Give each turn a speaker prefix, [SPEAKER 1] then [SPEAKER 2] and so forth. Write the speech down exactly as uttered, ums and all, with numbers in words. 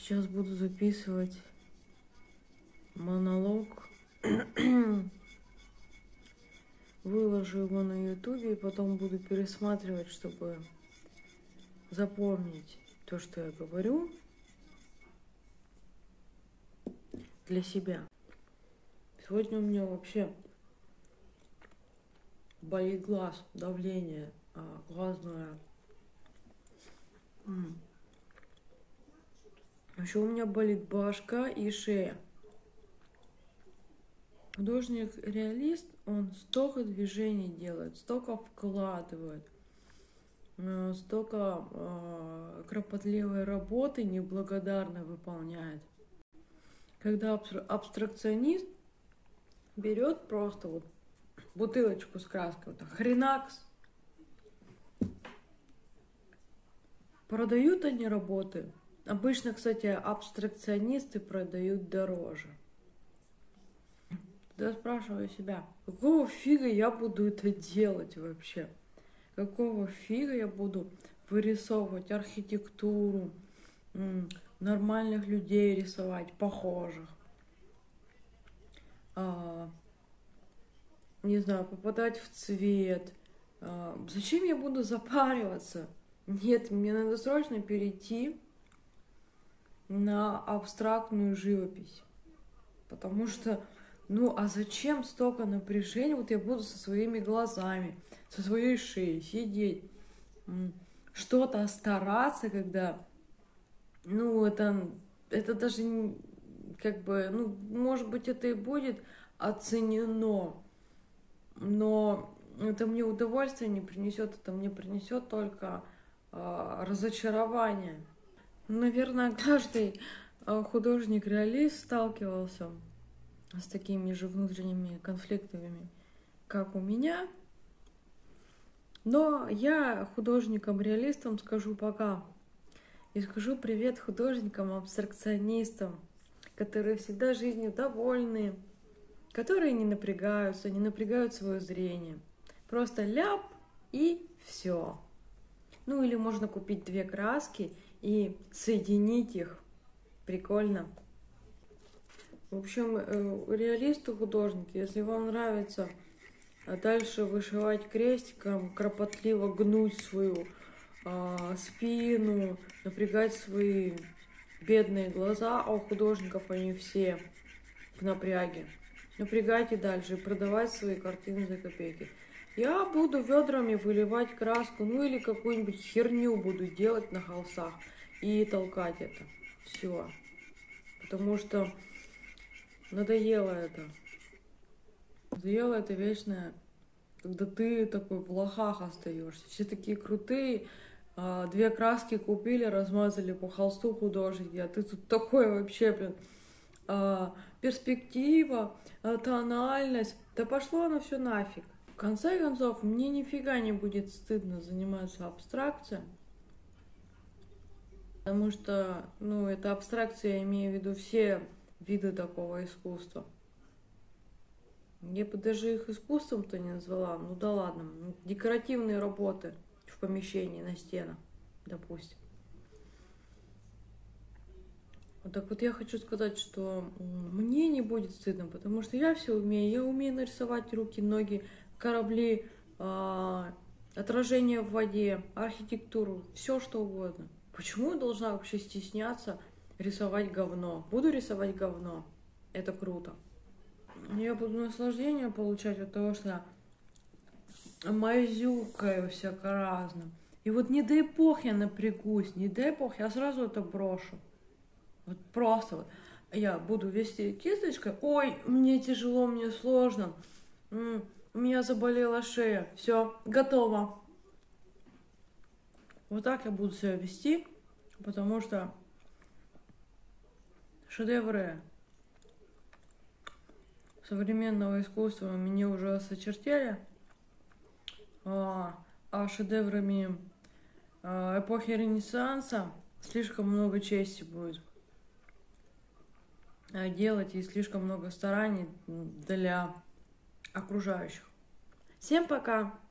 [SPEAKER 1] Сейчас буду записывать монолог. Выложу его на ютубе и потом буду пересматривать, чтобы запомнить то, что я говорю, для себя. Сегодня у меня вообще болит глаз, давление а, глазное. Еще у меня болит башка и шея. Художник-реалист, он столько движений делает, столько вкладывает, столько э, кропотливой работы неблагодарно выполняет. Когда абстракционист берет просто вот бутылочку с краской, вот хренакс, продают они работы. Обычно, кстати, абстракционисты продают дороже. Я спрашиваю себя, какого фига я буду это делать вообще? Какого фига я буду вырисовывать архитектуру, нормальных людей рисовать, похожих? А, не знаю, попадать в цвет. А, зачем я буду запариваться? Нет, мне надо срочно перейти на абстрактную живопись. Потому что, ну а зачем столько напряжения? Вот я буду со своими глазами, со своей шеей сидеть, что-то стараться, когда, ну это, это даже как бы, ну может быть это и будет оценено, но это мне удовольствие не принесет, это мне принесет только э, разочарование. Наверное, каждый художник-реалист сталкивался с такими же внутренними конфликтами, как у меня. Но я художникам-реалистам скажу пока. И скажу привет художникам-абстракционистам, которые всегда жизнью довольны, которые не напрягаются, не напрягают свое зрение. Просто ляп и все. Ну или можно купить две краски и соединить их. Прикольно. В общем, реалисты, художники, если вам нравится дальше вышивать крестиком, кропотливо гнуть свою э, спину, напрягать свои бедные глаза, а у художников они все в напряге. Напрягайте дальше и продавать свои картины за копейки. Я буду ведрами выливать краску, ну или какую-нибудь херню буду делать на холстах и толкать это. Все. Потому что надоело это. Надоело это вечное, когда ты такой в лохах остаешься. Все такие крутые, две краски купили, размазали по холсту художники, а ты тут такой вообще, блин, перспектива, тональность. Да пошло оно все нафиг. В конце концов, мне нифига не будет стыдно заниматься абстракцией. Потому что, ну, это абстракция, я имею в виду все виды такого искусства. Я бы даже их искусством-то не назвала. Ну да ладно, декоративные работы в помещении, на стенах, допустим. Вот так вот я хочу сказать, что мне не будет стыдно, потому что я все умею. Я умею нарисовать руки, ноги, корабли, э, отражение в воде, архитектуру, все что угодно. Почему я должна вообще стесняться рисовать говно? Буду рисовать говно. Это круто. Я буду наслаждение получать от того, что мазюкаю всяко разно. И вот не дай бог я напрягусь, не дай бог, я сразу это брошу. Вот просто вот. Я буду вести кисточкой. Ой, мне тяжело, мне сложно. М-м, у меня заболела шея. Все, готово. Вот так я буду себя вести, потому что шедевры современного искусства мне уже осочертели, а, а шедеврами а, эпохи Ренессанса слишком много чести будет делать и слишком много стараний для окружающих. Всем пока!